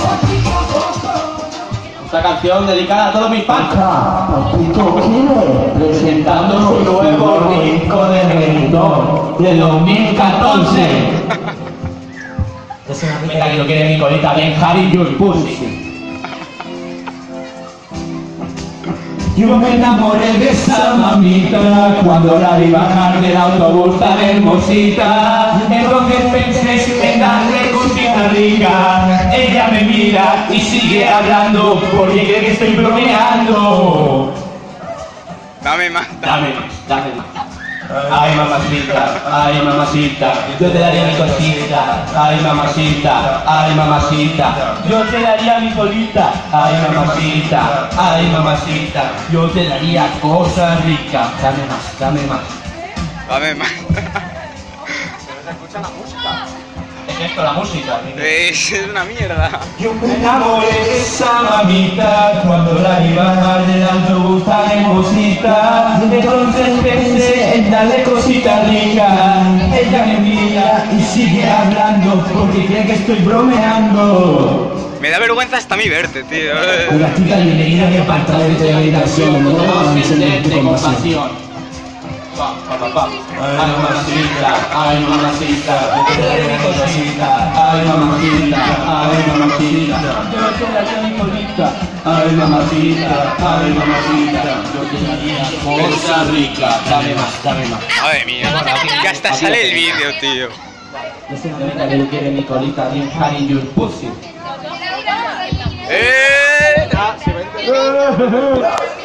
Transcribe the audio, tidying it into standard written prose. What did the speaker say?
Esta canción dedicada a todos mis fans. Papito quiere presentando su nuevo disco de reggaetón de 2014. Mira que lo quiere mi colita bien, Harry Your Pussy. Yo me enamoré de esa mamita cuando la vi bajar del autobús tan hermosita. Entonces pensé en darle cosita rica. Ella me mira y sigue hablando porque cree que estoy bromeando. Dame más. Dame más. Ay mamacita, yo te daría mi cosita. Ay mamacita, yo te daría mi colita. Ay mamacita, yo te daría cosas ricas. Dame más. Dame más. Pero se escucha la música. ¿Es esto la música? Es una mierda. Yo me enamoré de esa mamita cuando la vi bajar del autobús tan hermosita. Entonces pensé en darle cosita rica. Ella me mira y sigue hablando porque cree que estoy bromeando. Me da vergüenza hasta a mí verte, tío. Una chica bienvenida a mi apartamento de habitación. No de compasión. Ay mamacita, yo te daría mi cosita. Ay mamacita, yo te daría mi colita. Ay mamacita, yo te daría cosas ricas. Dame más. Madre mía, que hasta sale el vídeo, tío. Ese mamita que lo quiere mi colita bien, Harry Your Pussy. ¡Eh!